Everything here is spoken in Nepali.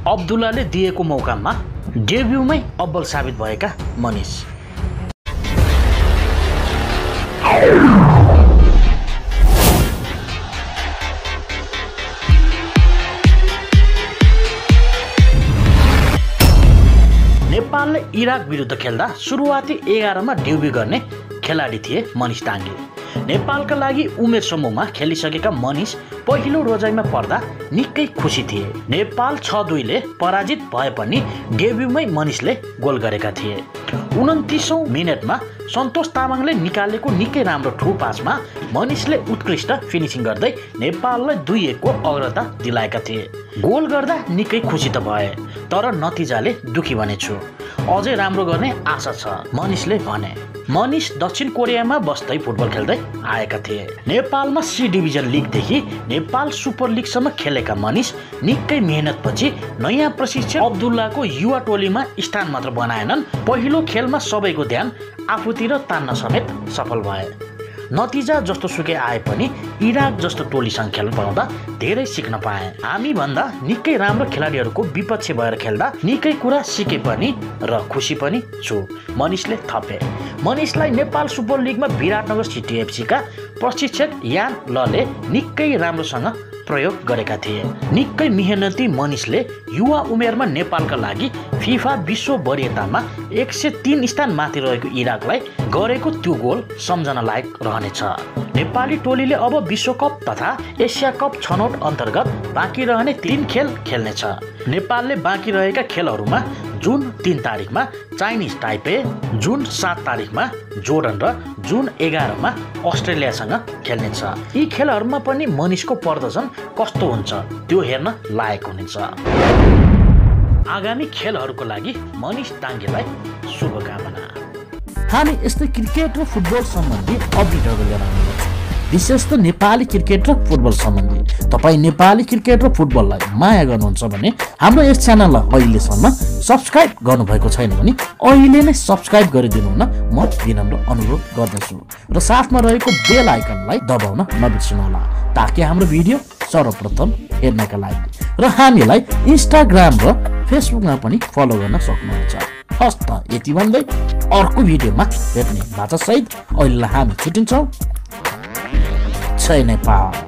अब्दुल्लाले दिएको मौकामा डेब्युमै अब्बल साबित भएका मनिष। नेपालले इराक विरुद्ध खेल्दा सुरुवाती 11 मा डेब्यु गर्ने खेलाडी थिए मनिष ताङ्गे। नेपालका लागि उमेर समूहमा खेलिसकेका मनिष पहिलो रोजाइमा पर्दा निकै खुसी थिए। नेपाल 6-2 ले पराजित भए पनि डेब्युमै मनिषले गोल गरेका थिए। 29औं मिनेटमा सन्तोष तामाङले निकालेको निकै राम्रो ठू पासमा मनिषले उत्कृष्ट फिनिसिङ गर्दै नेपाललाई 2-1 को अग्रता दिलाएका थिए। गोल गर्दा निकै खुसी त भए, तर नतिजाले दुखी बनेछु। अझै राम्रो गर्ने आशा छ मनिषले भने। मनिष दक्षिण कोरियामा बस्दै फुटबल खेल्दै आएका थिए। नेपालमा सी डिभिजन लिगदेखि नेपाल सुपर लिगसम्म खेलेका मनिष निकै मेहनतपछि नयाँ प्रशिक्षक अब्दुल्लाको युवा टोलीमा स्थान मात्र बनाएनन्, पहिलो खेलमा सबैको ध्यान आफूतिर तान्न समेत सफल भए। नतिजा जस्तो सुकै आए पनि इराक जस्तो टोलीसँग खेल्न पाउँदा धेरै सिक्न पाए। हामी भन्दा निकै राम्रो खेलाडीहरूको विपक्ष भएर खेल्दा निकै कुरा सिके पनि र खुसी पनि छु, मनिषले थपे। मनिषलाई नेपाल सुपर लिगमा विराटनगर सिटी एफसीका प्रशिक्षक यान लले निकै राम्रोसँग प्रयोग गरेका थिए। निकै मेहनती मनिषले युवा उमेरमा नेपालका लागि फिफा विश्व वरियतामा 103 स्थान माथि रहेको इराकलाई गरेको त्यो गोल सम्झना लायक रहनेछ। नेपाली टोलीले अब विश्वकप तथा एसिया कप छनौट अन्तर्गत बाँकी रहने 3 खेल खेल्नेछ। नेपालले बाँकी रहेका खेलहरूमा जुन 3 तारिखमा चाइनिज ताइपे, जुन 7 तारिखमा जोर्डन र जुन 11 मा अस्ट्रेलियासँग खेल्नेछ। यी खेलहरूमा पनि मनिषको प्रदर्शन कस्तो हुन्छ त्यो हेर्न लायक हुनेछ। आगामी खेलहरूको लागि मनिष ताङ्गेलाई शुभकामना। हामी यस्तै क्रिकेट र फुटबल सम्बन्धी अपडेटहरू लिएर आउनेछौँ, विशेष त नेपाली क्रिकेट र फुटबल सम्बन्धी। तपाईँ नेपाली क्रिकेट र फुटबललाई माया गर्नुहुन्छ भने हाम्रो यस च्यानललाई अहिलेसम्म सब्सक्राइब गर्नुभएको छैन भने अहिले नै सब्सक्राइब गरिदिनु हुन म विनम्र अनुरोध गर्दछु र साथमा रहेको बेल आइकनलाई दबाउन नबिर्सनुहोला, ताकि हाम्रो भिडियो सर्वप्रथम हेर्नका लागि। र हामीलाई इन्स्टाग्राम र फेसबुकमा पनि फलो गर्न सक्नुहुन्छ। हस् त यति भन्दै अर्को भिडियोमा भेट्ने बाचासहित अहिलेलाई हामी छुट्टिन्छौँ। जय नेपाल।